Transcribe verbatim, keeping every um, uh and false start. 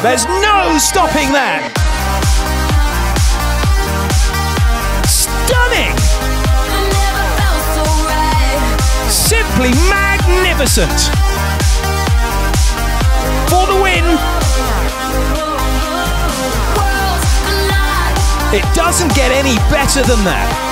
There's no stopping that. Stunning. Simply magnificent. For the win. It doesn't get any better than that.